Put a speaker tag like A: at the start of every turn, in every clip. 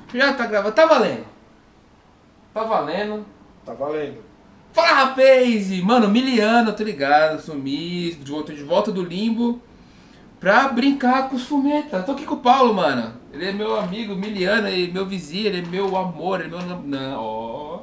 A: Já tá gravando, tá valendo. Tá valendo.
B: Tá valendo.
A: Fala, rapaz! Mano, miliano, tô ligado, sumi, de volta do limbo pra brincar com os fumetas. Tô aqui com o Paulo, mano. Ele é meu amigo, miliano, ele é meu vizinho, ele é meu amor, ele é meu... Não, ó...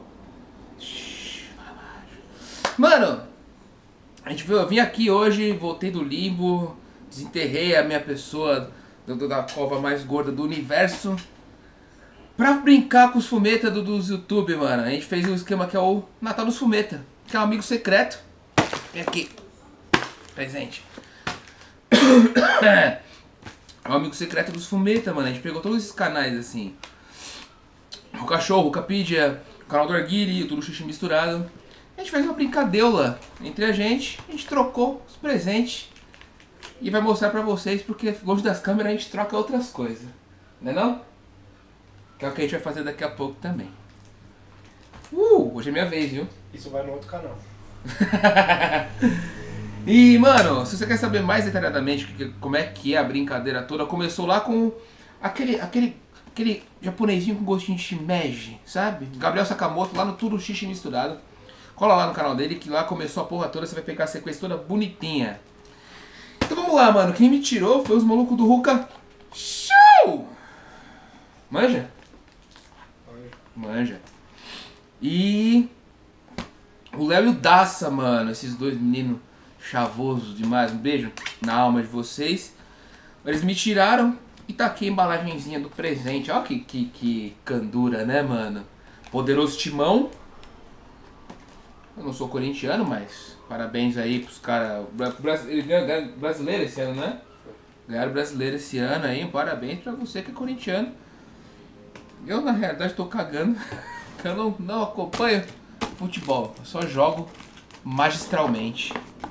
A: Mano, eu vim aqui hoje, voltei do limbo, desenterrei a minha pessoa da cova mais gorda do universo pra brincar com os fumetas dos YouTube, mano. A gente fez um esquema que é o Natal dos Fumetas, que é um amigo secreto. Vem aqui, presente. É um amigo secreto dos fumetas, mano. A gente pegou todos esses canais assim: o Cachorro, o Capidia, o canal do Arguile, o Tudo Xixi Misturado. A gente fez uma brincadeira entre a gente trocou os presentes e vai mostrar pra vocês, porque longe das câmeras a gente troca outras coisas, não é não? Que é o que a gente vai fazer daqui a pouco também. Hoje é minha vez, viu?
B: Isso vai no outro canal.
A: E, mano, se você quer saber mais detalhadamente como é que é a brincadeira toda, começou lá com aquele japonesinho com gostinho de shimeji, sabe? Gabriel Sakamoto, lá no Tudo Xixi Misturado. Cola lá no canal dele, que lá começou a porra toda, você vai pegar a sequência toda bonitinha. Então vamos lá, mano. Quem me tirou foi os malucos do Ruka Show! Manja? Manja. E o Léo e o Daça, mano. Esses dois meninos chavosos demais. Um beijo na alma de vocês. Eles me tiraram e taquei a embalagenzinha do presente. Olha que candura, né, mano? Poderoso Timão. Eu não sou corintiano, mas parabéns aí pros caras. Eles ganharam brasileiro esse ano, né? Ganharam brasileiro esse ano aí. Parabéns pra você que é corintiano. Eu, na realidade, tô cagando. Eu não acompanho futebol. Eu só jogo magistralmente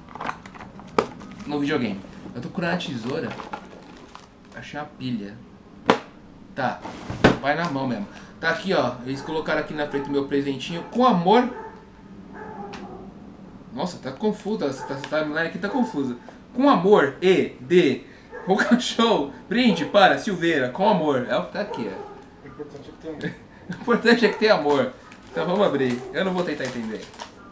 A: no videogame. Eu tô procurando a tesoura. Achei uma pilha. Tá. Vai na mão mesmo. Tá aqui, ó. Eles colocaram aqui na frente o meu presentinho com amor. Nossa, tá confusa. Essa timeline aqui tá confusa. Com amor e de Ruka Show. Brinde para Silveira. Com amor. É o que tá aqui, ó.
B: O importante é que tem amor.
A: O importante é que tem amor. Então vamos abrir. Eu não vou tentar entender.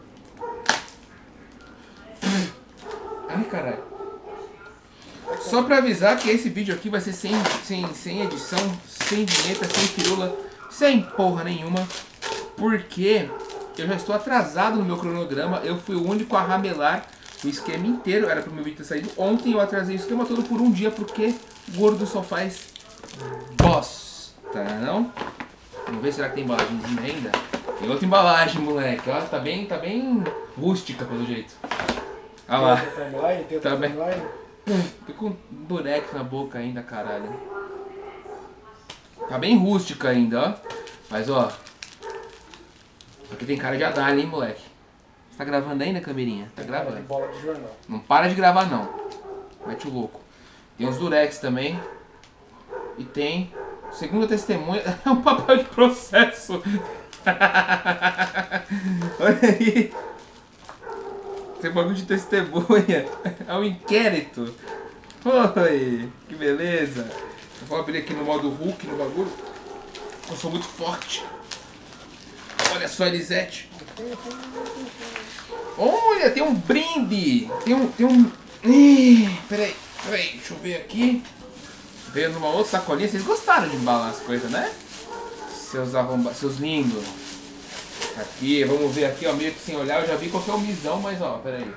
A: Ai, caralho. Só pra avisar que esse vídeo aqui vai ser sem edição, sem vinheta, sem firula, sem porra nenhuma. Porque eu já estou atrasado no meu cronograma. Eu fui o único a ramelar o esquema inteiro. Era pro meu vídeo ter saído ontem. Eu atrasei o esquema todo por um dia porque gordo só faz bosta, não? Vamos ver, será que tem embalagenzinha ainda? Tem outra embalagem, moleque. Ó, tá bem rústica pelo jeito. Olha lá.
B: Tem outra timeline?
A: Tô com boneco na boca ainda, caralho. Tá bem rústica ainda, ó. Mas, ó. Aqui tem cara de Adalha, hein, moleque. Você tá gravando ainda, Camerinha? Tá gravando.
B: De bola de jornal.
A: Não para de gravar, não. Mete o louco. Tem uns durex também. E tem... Segunda testemunha, é um papel de processo. Olha aí. Tem bagulho de testemunha. É um inquérito. Oi, que beleza. Eu vou abrir aqui no modo Hulk no bagulho. Eu sou muito forte. Olha só, Elisete. Olha, tem um brinde. Tem um... Peraí, deixa eu ver aqui. Veio numa outra sacolinha. Vocês gostaram de embalar as coisas, né? Seus lindos. Aqui, vamos ver aqui, ó. Meio que sem olhar, eu já vi qual que é o misão, mas ó, peraí.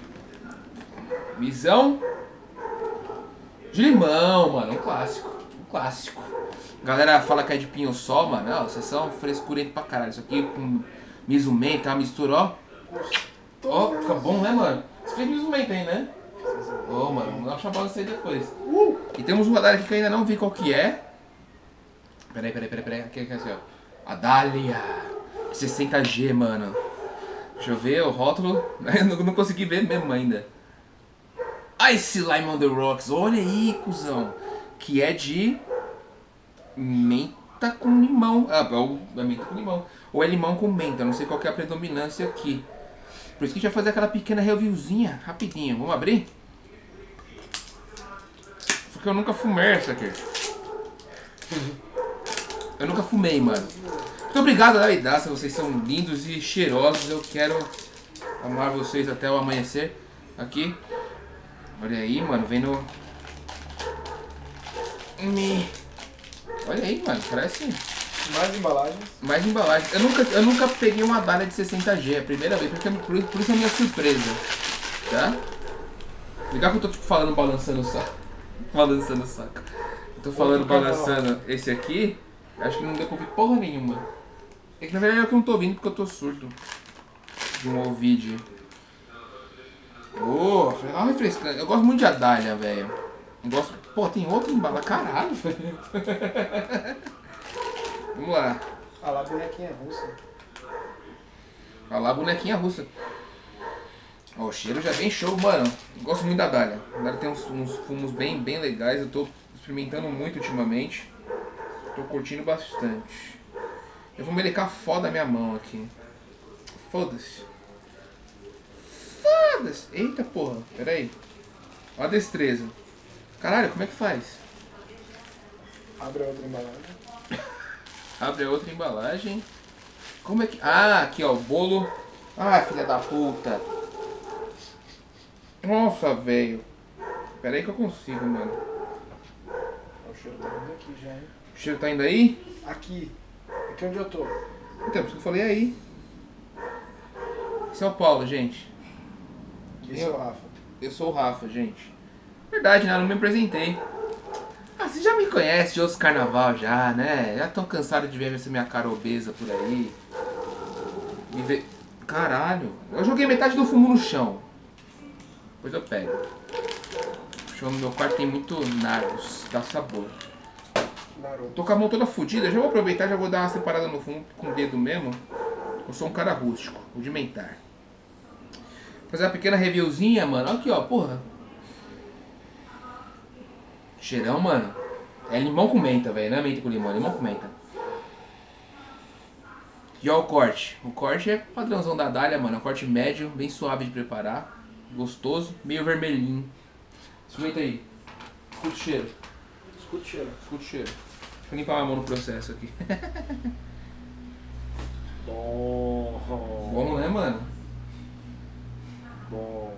A: Misão de limão, mano. Um clássico. Um clássico. Galera fala que é de pinho-sol, mano. Não, vocês são frescurento pra caralho. Isso aqui com miso-men, tá? Mistura, ó. Ó, fica bom, né, mano? Você fez miso-men, tem, né? Ô, mano, vamos dar uma chamada isso aí depois. E temos um radar aqui que eu ainda não vi qual que é. Peraí. Aqui é assim, ó. Adalia 60G, mano. Deixa eu ver o rótulo. Eu não consegui ver mesmo ainda. Ice Lime on the Rocks. Olha aí, cuzão. Que é de menta com limão. É menta com limão. Ou é limão com menta. Não sei qual que é a predominância aqui. Por isso que a gente vai fazer aquela pequena reviewzinha. Rapidinho. Vamos abrir? Porque eu nunca fumei essa aqui. Eu nunca fumei, mano. Muito obrigado, Léo e Daça. Vocês são lindos e cheirosos. Eu quero amar vocês até o amanhecer. Aqui. Olha aí, mano. Vem no... Olha aí, mano. Parece...
B: Mais embalagens.
A: Mais embalagem. Eu nunca peguei uma dália de 60G. É a primeira vez. Porque por isso é a minha surpresa. Tá? Legal que eu tô tipo falando balançando o saco. Balançando o saco. Eu tô falando balançando esse aqui. Acho que não deu pra ouvir porra nenhuma. É que na verdade é que eu não tô ouvindo porque eu tô surdo. De um ouvido. Oh, refrescante. Eu gosto muito de Adália, velho. Gosto. Pô, tem outro embala. Caralho, velho. Vamos lá.
B: Ah lá, bonequinha russa.
A: Olha lá a bonequinha russa. Ó, o cheiro já é bem show, mano. Gosto muito da Dália. A Dália tem uns fumos bem legais. Eu tô experimentando muito ultimamente. Tô curtindo bastante. Eu vou melecar foda a minha mão aqui. Foda-se. Foda-se. Eita porra, pera aí. Ó a destreza. Caralho, como é que faz?
B: Abre a outra embalagem.
A: Abre a outra embalagem. Como é que... Ah, aqui ó, o bolo. Ah, filha da puta. Nossa, velho. Pera aí que eu consigo, mano.
B: O cheiro tá vindo aqui já, hein?
A: O cheiro tá indo aí?
B: Aqui. Aqui onde eu tô.
A: Então, por isso que eu falei aí. Esse é o Paulo, gente.
B: Esse é o Rafa.
A: Eu sou o Rafa, gente. Verdade, né? Eu não me apresentei. Ah, você já me conhece de outros carnaval já, né? Já tão cansado de ver essa minha cara obesa por aí. Me ver... Caralho. Eu joguei metade do fumo no chão. Depois eu pego. O chão no meu quarto tem muito Narcos. Dá sabor.
B: Naruto.
A: Tô com a mão toda fodida. Já vou aproveitar e já vou dar uma separada no fumo com o dedo mesmo. Eu sou um cara rústico. Rudimentar. Fazer uma pequena reviewzinha, mano. Aqui, ó. Porra. Cheirão, mano. É limão com menta, velho. Não é menta com limão, é limão com menta. E ó o corte. O corte é padrãozão da Dália, mano. É um corte médio, bem suave de preparar. Gostoso, meio vermelhinho. Experimenta aí. Escuta o cheiro.
B: Escuta o cheiro.
A: Escuta o cheiro. Deixa eu limpar minha mão no processo aqui.
B: Bom.
A: Bom, né, mano?
B: Bom.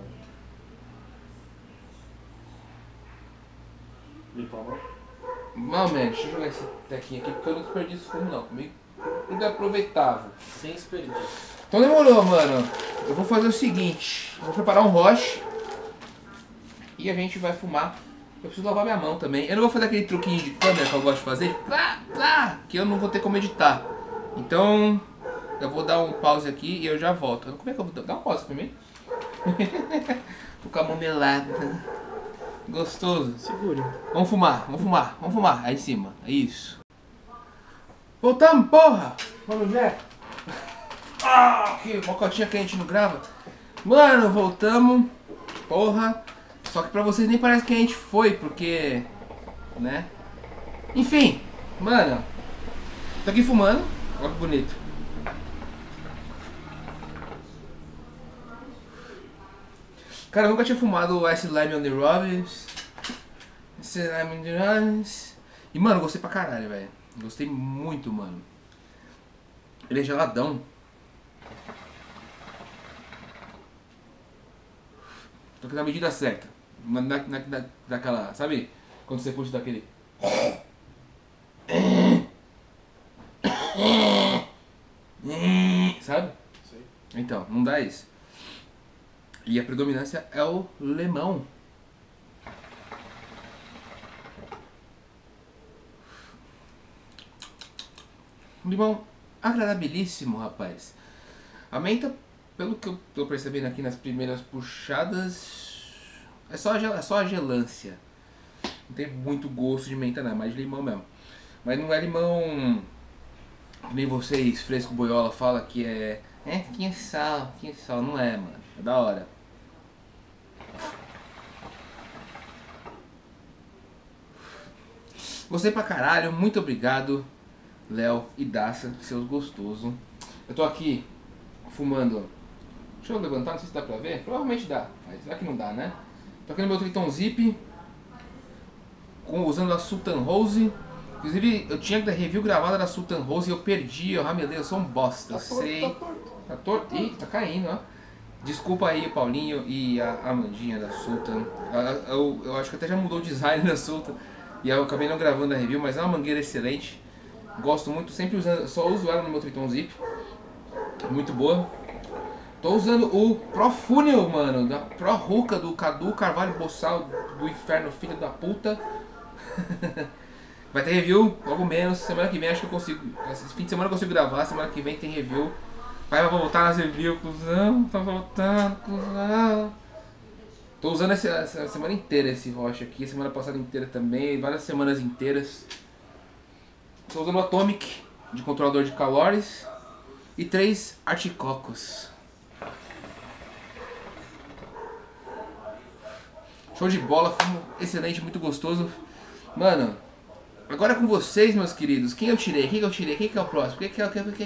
B: Limpa a mão.
A: Mal, man, deixa eu jogar esse tequinho aqui porque eu não desperdiço fumo, não. Comigo tudo é aproveitável.
B: Sem desperdício.
A: Então demorou, mano. Eu vou fazer o seguinte. Eu vou preparar um roche. E a gente vai fumar. Eu preciso lavar minha mão também. Eu não vou fazer aquele truquinho de câmera que eu gosto de fazer. Plá, plá, que eu não vou ter como editar. Então, eu vou dar um pause aqui e eu já volto. Como é que eu vou dar um pause pra mim? Tô com a mão melada. Gostoso.
B: Segure.
A: Vamos fumar, vamos fumar, vamos fumar. Aí em cima, é isso. Voltamos, porra! Vamos ver. Ah, que mocotinha que a gente não grava. Mano, voltamos. Porra. Só que pra vocês nem parece que a gente foi, porque... Né? Enfim, mano. Tô aqui fumando. Olha que bonito. Cara, eu nunca tinha fumado o Ice Lime on the Robins. Ice Lime on the Robins. E, mano, gostei pra caralho, velho. Gostei muito, mano. Ele é geladão. Tô aqui na medida certa. Daquela, sabe? Quando você puxa daquele... Sabe?
B: Sei.
A: Então, não dá isso. E a predominância é o limão. Um limão agradabilíssimo, rapaz. A menta, pelo que eu tô percebendo aqui nas primeiras puxadas, é só a gelância. Não tem muito gosto de menta não, é mais de limão mesmo. Mas não é limão, nem vocês, fresco boiola, fala que tinha sal, não é, mano. É da hora. Gostei pra caralho, muito obrigado, Léo e Daça, seus gostosos. Eu tô aqui fumando. Deixa eu levantar, não sei se dá pra ver. Provavelmente dá, mas será que não dá, né? Tô aqui no meu Triton Zip, usando a Sultan Rose Inclusive, eu tinha review gravada da Sultan Rose e eu perdi, eu ramelei, eu sou um bosta, eu sei.
B: Tá torto.
A: Tá torto? Ih, tá caindo, ó. Desculpa aí, Paulinho e a Amandinha da Sultan. Eu acho que até já mudou o design da Sultan. E eu acabei não gravando a review, mas é uma mangueira excelente. Gosto muito, sempre usando, só uso ela no meu Triton Zip. Muito boa. Tô usando o Pro Funnel, mano, da Pro Ruka do Cadu Carvalho Boçal do Inferno, filho da puta. Vai ter review logo menos, semana que vem acho que eu consigo. Esse fim de semana eu consigo gravar, semana que vem tem review. Vai voltar nas reviews, cuzão, tá voltando, cuzão. Tô usando essa semana inteira esse Rocha aqui, semana passada inteira também, várias semanas inteiras. Tô usando o Atomic de controlador de calores e 3 articocos. Show de bola, fumo excelente, muito gostoso. Mano, agora é com vocês, meus queridos. Quem eu tirei? Quem que eu tirei? Quem que é o próximo? Quem que é o próximo?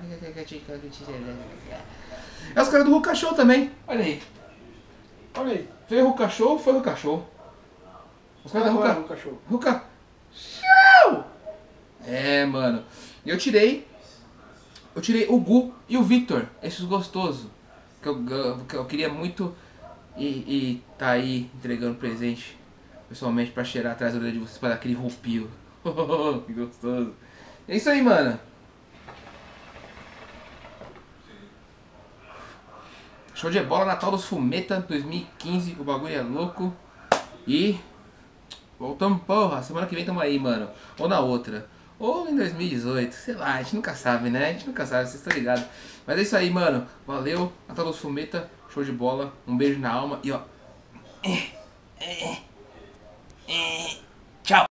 A: É os caras do Ruka Show também. Olha aí.
B: Olha aí.
A: Foi Ruka Show ou foi Ruka Show? Os caras da
B: Agora,
A: Ruka
B: cachorro.
A: Ruka Show! É, mano. E eu tirei o Gu e o Victor, esses gostosos. Que eu queria muito e tá aí entregando presente pessoalmente pra cheirar atrás da orelha de vocês, pra dar aquele roupio. Que gostoso. É isso aí, mano. Show de bola, Natal dos Fumeta 2015, o bagulho é louco. E voltamos, porra, semana que vem tamo aí, mano. Ou na outra. Ou em 2018, sei lá, a gente nunca sabe, né? A gente nunca sabe, vocês estão ligados. Mas é isso aí, mano. Valeu, Natal dos Fumeta, show de bola. Um beijo na alma e ó.